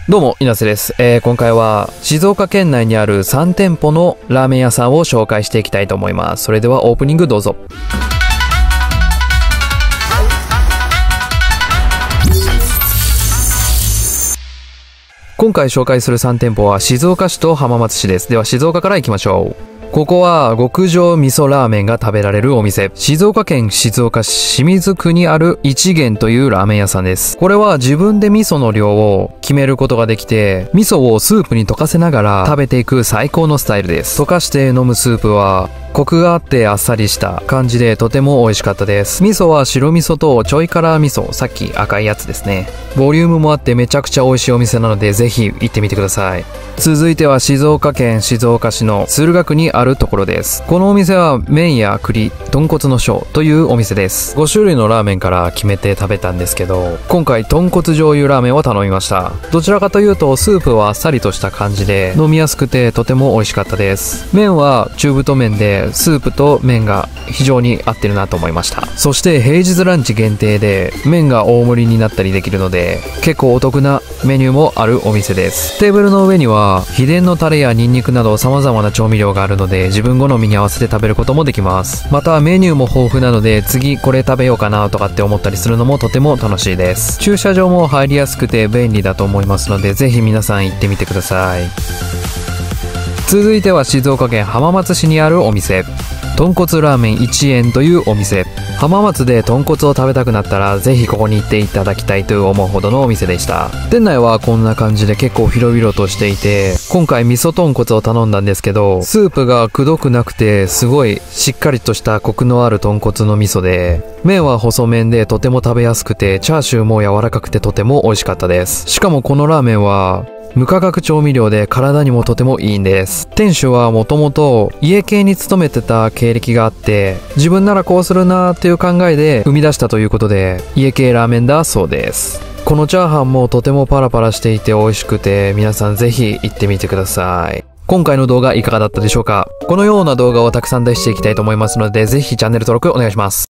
どうも、稲瀬です。今回は静岡県内にある3店舗のラーメン屋さんを紹介していきたいと思います。それではオープニングどうぞ。今回紹介する3店舗は静岡市と浜松市です。では静岡から行きましょう。ここは極上味噌ラーメンが食べられるお店。静岡県静岡市清水区にある一元というラーメン屋さんです。これは自分で味噌の量を決めることができて、味噌をスープに溶かせながら食べていく最高のスタイルです。溶かして飲むスープはコクがあってあっさりした感じでとても美味しかったです。味噌は白味噌とちょい辛味噌、さっき赤いやつですね。ボリュームもあってめちゃくちゃ美味しいお店なのでぜひ行ってみてください。続いては静岡県静岡市の駿河区にあるところです。このお店は麺や栗、豚骨の小というお店です。5種類のラーメンから決めて食べたんですけど、今回豚骨醤油ラーメンを頼みました。どちらかというとスープはあっさりとした感じで飲みやすくてとても美味しかったです。麺は中太麺でスープと麺が非常に合ってるなと思いました。そして平日ランチ限定で麺が大盛りになったりできるので結構お得なメニューもあるお店です。テーブルの上には秘伝のタレやニンニクなど様々な調味料があるので自分好みに合わせて食べることもできます。またメニューも豊富なので次これ食べようかなとかって思ったりするのもとても楽しいです。駐車場も入りやすくて便利だと思いますのでぜひ皆さん行ってみてください。続いては静岡県浜松市にあるお店、豚骨ラーメン一円というお店。浜松で豚骨を食べたくなったらぜひここに行っていただきたいと思うほどのお店でした。店内はこんな感じで結構広々としていて、今回味噌豚骨を頼んだんですけどスープがくどくなくてすごいしっかりとしたコクのある豚骨の味噌で、麺は細麺でとても食べやすくてチャーシューも柔らかくてとても美味しかったです。しかもこのラーメンは無化学調味料で体にもとてもいいんです。店主はもともと家系に勤めてた経歴があって自分ならこうするなーっていう考えで生み出したということで家系ラーメンだそうです。このチャーハンもとてもパラパラしていて美味しくて皆さんぜひ行ってみてください。今回の動画いかがだったでしょうか。このような動画をたくさん出していきたいと思いますのでぜひチャンネル登録お願いします。